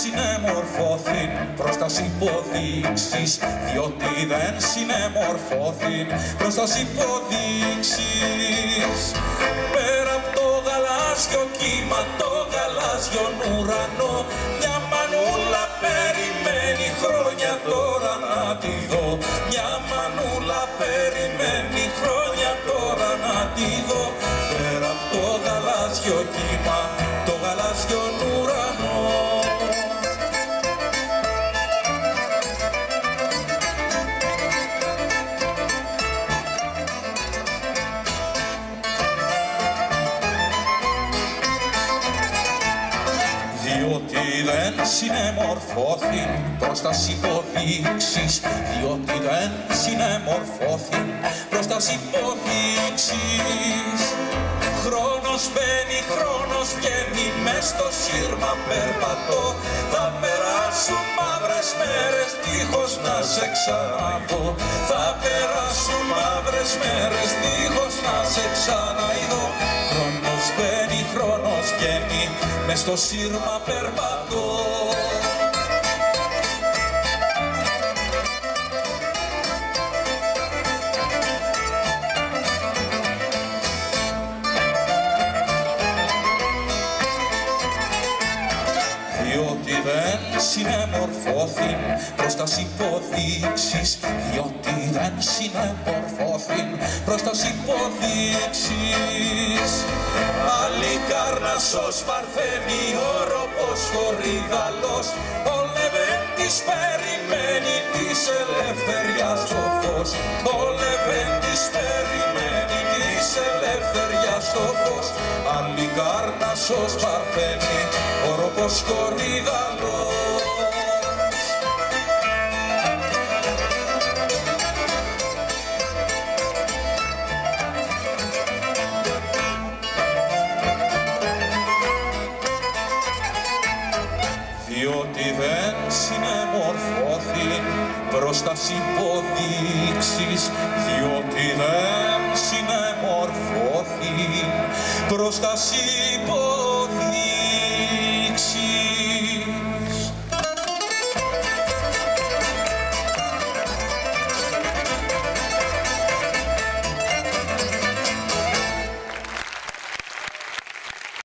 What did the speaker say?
συνεμορφώθην προς τας υποδείξεις, διότι δεν συνεμορφώθην προς τας υποδείξεις. Πέρα από το γαλάζιο κύμα, το γαλάζιο ουρανό, μια μανούλα περιμένει χρόνια τώρα να τη δω. Μια μανούλα περιμένει χρόνια τώρα να τη δω. Πέρα από το γαλάζιο κύμα, το γαλάζιο ουρανό. Διότι δεν συνεμορφώθην προς τας υποδείξεις, διότι δεν συνεμορφώθην προς τας υποδείξεις. Χρόνος μπαίνει, χρόνος βγαίνει, μες στο σύρμα περπατώ. Θα περάσουν μαύρες μέρες δίχως να σε ξαναδώ. Θα περάσουν μαύρες μέρες δίχως να σε ξαναειδώ. Χρόνος μπαίνει, χρόνος βγαίνει, μες στο σύρμα περπατώ. Διότι δεν συνεμορφώθην προς τας υποδείξεις, διότι δεν συνεμορφώθην προς τας υποδείξεις. Αλλικάρνασσος Παρθένη, όροπος χορηγαλός, ο Λεβέντης περιμένει της ελευθεριάς το φως. Ο Λεβέντης περιμένει της ελευθεριάς το φως. Αλλικάρνασσος Παρθένη, όροπος χορηγαλός. Διότι δεν συνεμορφώθην προς τας υποδείξεις, διότι δεν συνεμορφώθην προς τας υποδείξεις.